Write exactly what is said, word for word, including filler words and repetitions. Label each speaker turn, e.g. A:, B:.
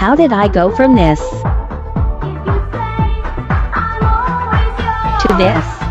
A: How did I go from this to this?